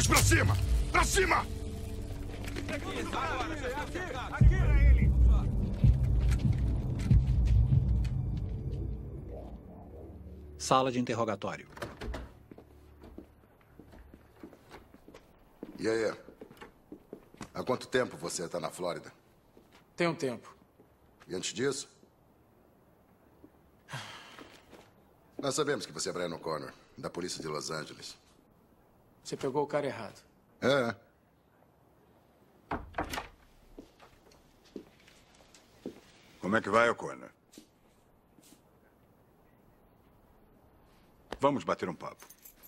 Vamos pra cima! Pra cima! Sala de interrogatório. E aí? Há quanto tempo você está na Flórida? Tem um tempo. E antes disso? Nós sabemos que você é Brian O'Connor, da polícia de Los Angeles. Você pegou o cara errado. É. Como é que vai, O'Connor? Vamos bater um papo.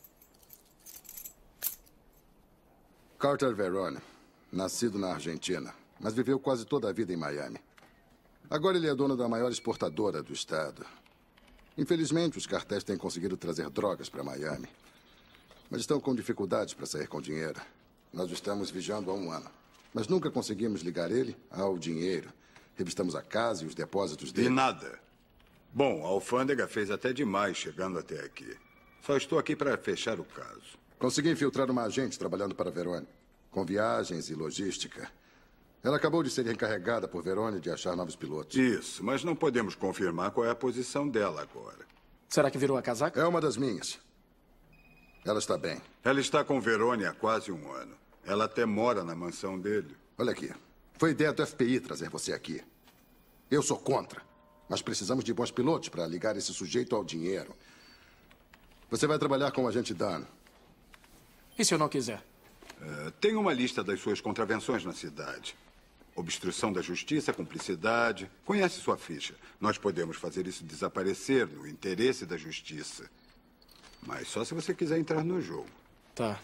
Carter Verone, nascido na Argentina, mas viveu quase toda a vida em Miami. Agora ele é dono da maior exportadora do estado. Infelizmente, os cartéis têm conseguido trazer drogas para Miami, mas estão com dificuldades para sair com dinheiro. Nós o estamos vigiando há 1 ano, mas nunca conseguimos ligar ele ao dinheiro. Revistamos a casa e os depósitos dele. E nada. Bom, a alfândega fez até demais chegando até aqui. Só estou aqui para fechar o caso. Consegui infiltrar uma agente trabalhando para Verone, com viagens e logística. Ela acabou de ser encarregada por Verone de achar novos pilotos. Isso, mas não podemos confirmar qual é a posição dela agora. Será que virou a casaca? É uma das minhas. Ela está bem. Ela está com Verone há quase 1 ano. Ela até mora na mansão dele. Olha aqui. Foi ideia do FBI trazer você aqui. Eu sou contra. Mas precisamos de bons pilotos para ligar esse sujeito ao dinheiro. Você vai trabalhar com o agente Dan. E se eu não quiser? Tem uma lista das suas contravenções na cidade. Obstrução da justiça, cumplicidade. Conhece sua ficha. Nós podemos fazer isso desaparecer no interesse da justiça. Mas só se você quiser entrar no jogo. Tá.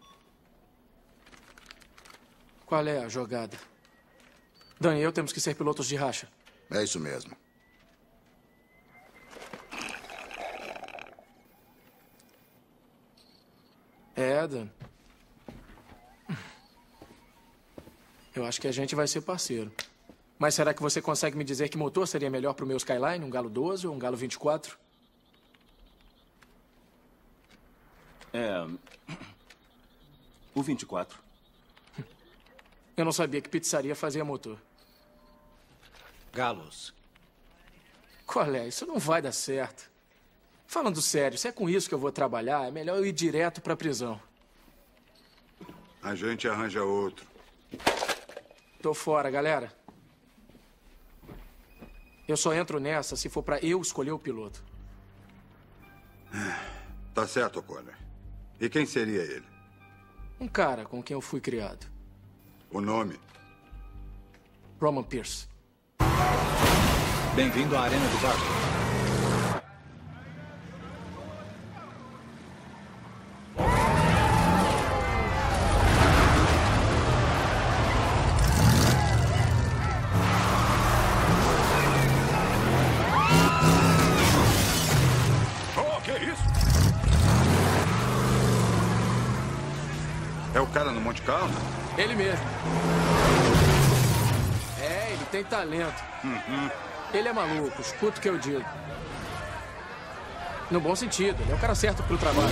Qual é a jogada? Dan e eu temos que ser pilotos de racha. É isso mesmo. É, Dan. Eu acho que a gente vai ser parceiro. Mas será que você consegue me dizer que motor seria melhor para o meu Skyline? Um Galo 12 ou um Galo 24? O 24. Eu não sabia que pizzaria fazia motor. Galos. Qual é? Isso não vai dar certo. Falando sério, se é com isso que eu vou trabalhar, é melhor eu ir direto para a prisão. A gente arranja outro. Tô fora, galera. Eu só entro nessa se for para eu escolher o piloto. Tá certo, O'Connor. E quem seria ele? Um cara com quem eu fui criado. O nome? Roman Pierce. Bem-vindo à Arena do Barco. É o cara no Monte Carlo? Ele mesmo. É, ele tem talento. Ele é maluco, escuta o que eu digo. No bom sentido, ele é o cara certo pro trabalho.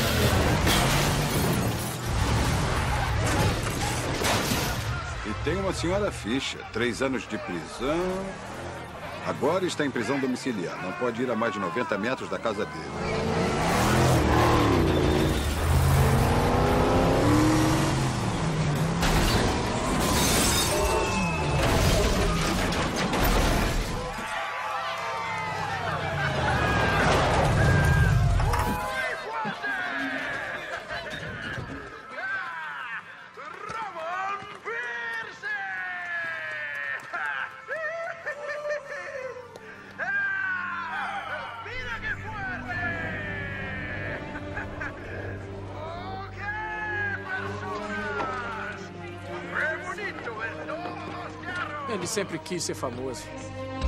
E tem uma senhora ficha. 3 anos de prisão. Agora está em prisão domiciliar. Não pode ir a mais de 90 metros da casa dele. Ele sempre quis ser famoso.